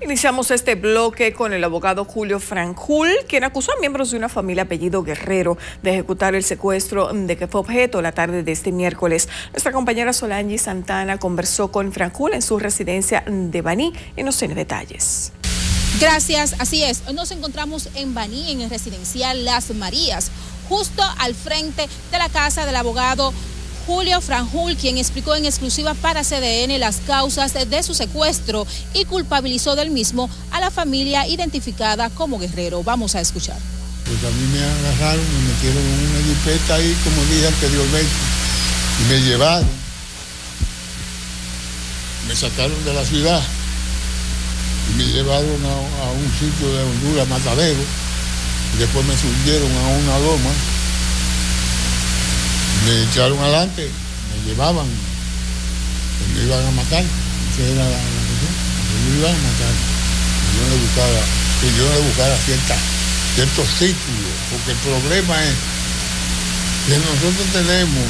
Iniciamos este bloque con el abogado Julio Franjul, quien acusó a miembros de una familia apellido Guerrero de ejecutar el secuestro de que fue objeto la tarde de este miércoles. Nuestra compañera Solange Santana conversó con Franjul en su residencia de Baní y nos tiene detalles. Gracias, así es. Hoy nos encontramos en Baní, en el residencial Las Marías, justo al frente de la casa del abogado Julio Franjul, quien explicó en exclusiva para CDN las causas de su secuestro y culpabilizó del mismo a la familia identificada como Guerrero. Vamos a escuchar. Pues a mí me agarraron, me metieron en una jipeta ahí, como dije anteriormente, y me llevaron. Me sacaron de la ciudad y me llevaron a un sitio de Honduras, Matadero, y después me subieron a una loma. Me echaron adelante, me llevaban, pues me iban a matar. Esa era la cuestión, me iban a matar. Que yo no le buscara ciertos títulos, porque el problema es que nosotros tenemos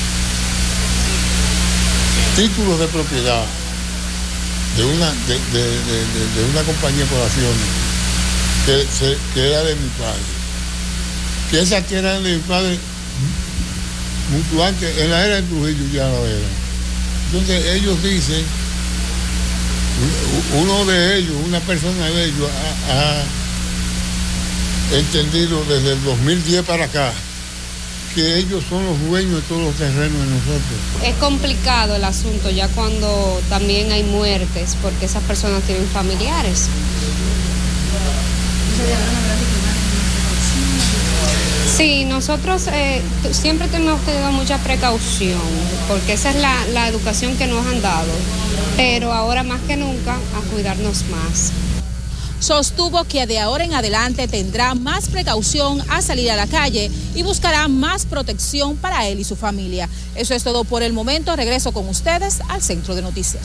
títulos de propiedad de una compañía por acciones que era de mi padre. Que esa que era de mi padre, mucho antes, en la era de Trujillo ya lo era. Entonces ellos dicen, uno de ellos, una persona de ellos, ha entendido desde el 2010 para acá que ellos son los dueños de todos los terrenos de nosotros. Es complicado el asunto ya cuando también hay muertes, porque esas personas tienen familiares. Sí, nosotros siempre hemos tenido mucha precaución, porque esa es la educación que nos han dado, pero ahora más que nunca a cuidarnos más. Sostuvo que de ahora en adelante tendrá más precaución a salir a la calle y buscará más protección para él y su familia. Eso es todo por el momento. Regreso con ustedes al Centro de Noticias.